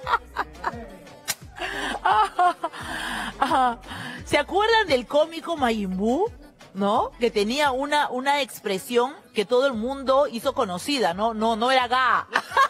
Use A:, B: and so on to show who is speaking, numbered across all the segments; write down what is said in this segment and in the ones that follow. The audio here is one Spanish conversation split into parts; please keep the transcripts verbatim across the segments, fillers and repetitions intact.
A: ¿Se acuerdan del cómico Majin Buu? ¿No? Que tenía una, una expresión que todo el mundo hizo conocida, ¿no? No, no era ga.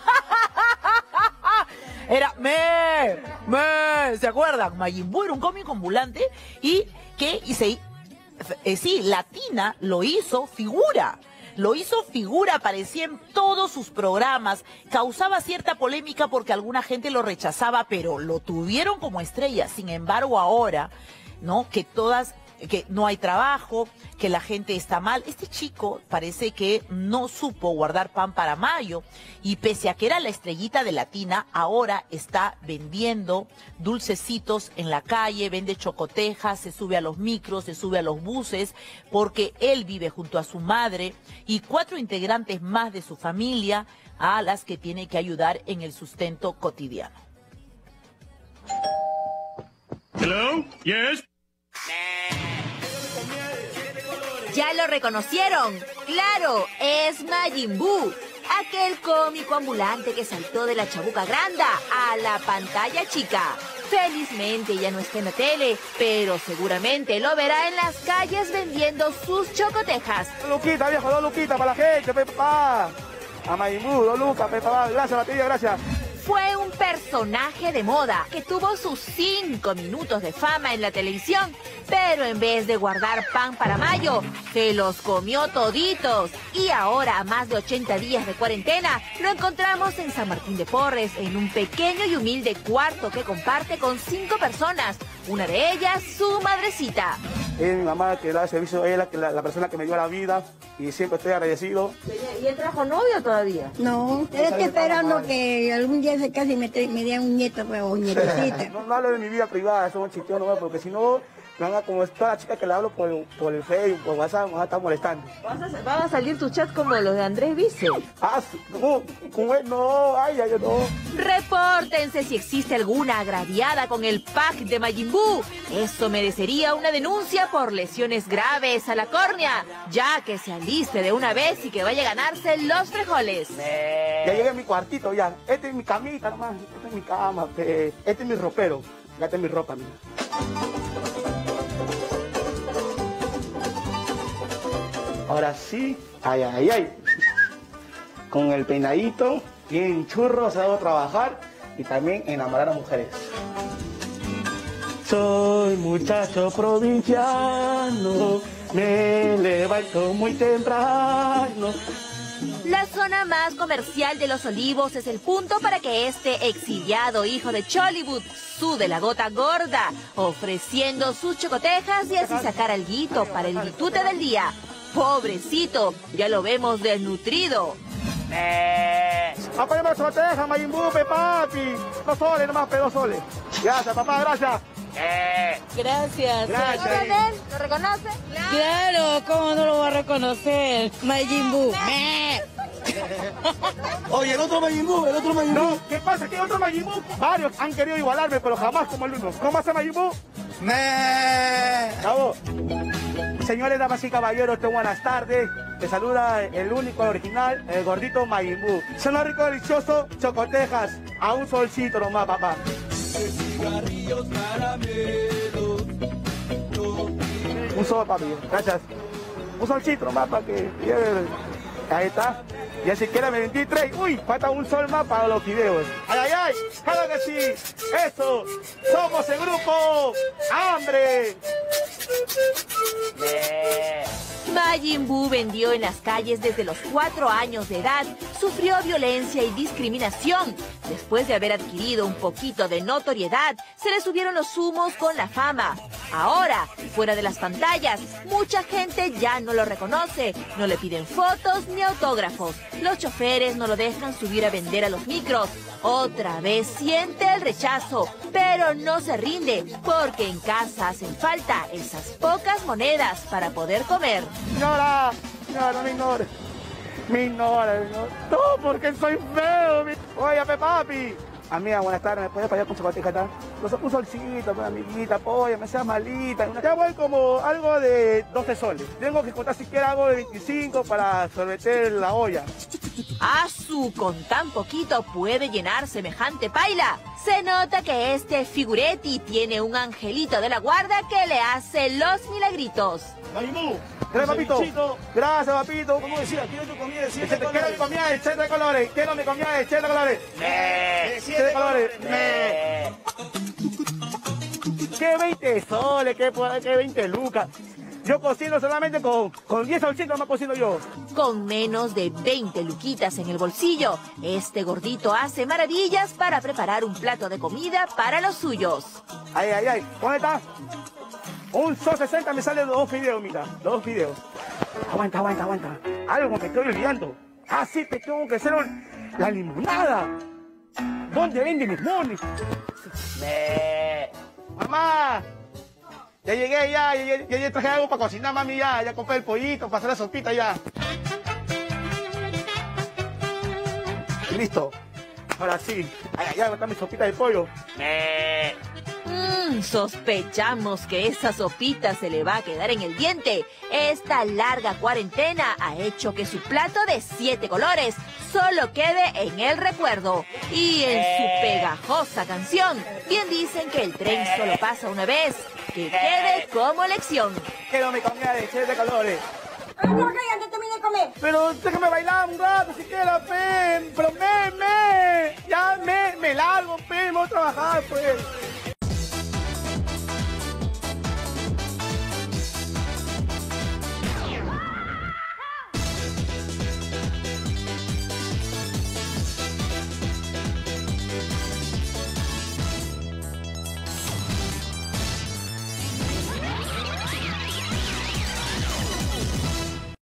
A: Era me, me. ¿Se acuerdan? Majin Buu era un cómico ambulante y que, y se, eh, sí, Latina lo hizo figura. Lo hizo figura, aparecía en todos sus programas, causaba cierta polémica porque alguna gente lo rechazaba, pero lo tuvieron como estrella. Sin embargo, ahora, ¿no? Que todas, que no hay trabajo, que la gente está mal. Este chico parece que no supo guardar pan para mayo y pese a que era la estrellita de Latina, ahora está vendiendo dulcecitos en la calle, vende chocotejas, se sube a los micros, se sube a los buses, porque él vive junto a su madre y cuatro integrantes más de su familia a las que tiene que ayudar en el sustento cotidiano.
B: Hello, yes.
C: ¿Ya lo reconocieron? ¡Claro! Es Majin Buu, aquel cómico ambulante que saltó de la chabuca granda a la pantalla chica. Felizmente ya no está en la tele, pero seguramente lo verá en las calles vendiendo sus chocotejas.
D: Dos luquitas, viejo, dos luquitas para la gente, pe, papá. A Majin Buu, dos lucas, pe, papá. Gracias, batería, gracias.
C: Fue un personaje de moda que tuvo sus cinco minutos de fama en la televisión, pero en vez de guardar pan para mayo, se los comió toditos. Y ahora, a más de ochenta días de cuarentena, lo encontramos en San Martín de Porres, en un pequeño y humilde cuarto que comparte con cinco personas, una de ellas su madrecita.
D: Es mi mamá que da el servicio, es la, la, la persona que me dio la vida y siempre estoy agradecido.
C: ¿Y él trajo novio todavía?
E: No, estoy esperando que algún día se case y me, me dé un nieto pues, o nietecita.
D: No, no hablo de mi vida privada, eso es un chisteo nomás, porque si no, me van a, como toda la chica que le hablo por, por el Facebook, por WhatsApp, me van a estar molestando.
C: ¿Vas a, ¿Van a salir tus chats como los de Andrés Vice?
D: Ah, no, no, no, ay, ay, no.
C: Repórtense si existe alguna agraviada con el pack de Majin Buu. Eso merecería una denuncia por lesiones graves a la córnea, ya que se aliste de una vez y que vaya a ganarse los frijoles.
D: Ya llegué a mi cuartito ya. Esta es mi camita nomás, esta es mi cama, pe. Este es mi ropero. Ya esta es mi ropa, mira. Ahora sí, ay, ay, ay. Con el peinadito, bien churro, se va a trabajar y también enamorar a mujeres. Soy muchacho provinciano, me levanto muy temprano.
C: La zona más comercial de Los Olivos es el punto para que este exiliado hijo de Chollywood sude la gota gorda, ofreciendo sus chocotejas y así sacar alguito para el ditute del día. Pobrecito, ya lo vemos desnutrido.
D: Eh. Apóyame la chocoteja, Majin Buu, pe, papi. Dos soles nomás, pe, dos soles. Gracias, papá, gracias.
A: Eh. Gracias.
D: Gracias.
C: ¿Lo reconoce?
F: Claro, ¿cómo no lo va a reconocer? Majin Buu.
D: Oye, el otro Majin Buu, el otro Majin Buu. No, ¿qué pasa? ¿Qué otro Majin Buu? Varios han querido igualarme, pero jamás como el uno. ¿Cómo hace Majin Buu? ¡Me! Bravo. Señores, damas y caballeros, buenas tardes. Te saluda el único, el original, el gordito Majin Buu. Son rico, delicioso, chocotejas. A un solcito nomás, papá. Un sol, papi. Gracias. Un solcito nomás para que... Ahí está. Ya siquiera me vendí tres. Uy, falta un sol más para los videos. ¡Ay, ay, ay! ¡Claro que sí! ¡Eso! ¡Somos el grupo! ¡Hambre!
A: Yeah.
C: Majin Buu vendió en las calles desde los cuatro años de edad, sufrió violencia y discriminación. Después de haber adquirido un poquito de notoriedad, se le subieron los humos con la fama. Ahora, fuera de las pantallas, mucha gente ya no lo reconoce, no le piden fotos ni autógrafos. Los choferes no lo dejan subir a vender a los micros. Otra vez siente el rechazo, pero no se rinde, porque en casa hacen falta esas pocas monedas para poder comer.
D: Señora, señora, no me ignore. Me ignora, me ignora. No, porque soy feo. Mi... Oye, pe, papi. Amiga, buenas tardes. ¿Me puedes pasar con chocoteja acá? Los un solcito, pues, amiguita, apóyame, sea malita. Ya voy como algo de doce soles. Tengo que contar siquiera algo de veinticinco para sorbeter la olla.
C: ¡Asu! Con tan poquito puede llenar semejante paila. Se nota que este figuretti tiene un angelito de la guarda que le hace los milagritos.
D: Mayimú, gracias, papito. Gracias, papito. ¿Cómo decía? Quiero tu comida de siete colores. Quiero mi comida de siete colores. Quiero mi comida de siete colores. De siete colores. ¿Qué veinte soles? ¿Qué, qué veinte lucas? Yo cocino solamente con, con diez solcitos, más cocino yo.
C: Con menos de veinte luquitas en el bolsillo, este gordito hace maravillas para preparar un plato de comida para los suyos.
D: Ay, ay, ay. ¿Dónde está? Un sol sesenta me sale dos fideos, mira. Dos fideos. Aguanta, aguanta, aguanta. Algo me estoy olvidando. Ah, sí, te tengo que hacer un, la limonada. ¿Dónde venden limones? Me... Mamá. Ya llegué, ya, ya, ya, ya traje algo para cocinar, mami, ya, ya compré el pollito, para hacer la sopita, ya. Listo. Ahora sí. Ay, ay, ay, está mi sopita de pollo.
C: Mmm, sospechamos que esa sopita se le va a quedar en el diente. Esta larga cuarentena ha hecho que su plato de siete colores solo quede en el recuerdo. Y en su pegajosa canción, bien dicen que el tren solo pasa una vez. Que quede como lección.
D: Quiero mi comida de siete colores.
E: Ay, no, ya te terminé de comer.
D: Pero déjame bailar un rato siquiera, pe. Pero me, me. Ya me, me largo, pe. Me voy a trabajar, pues.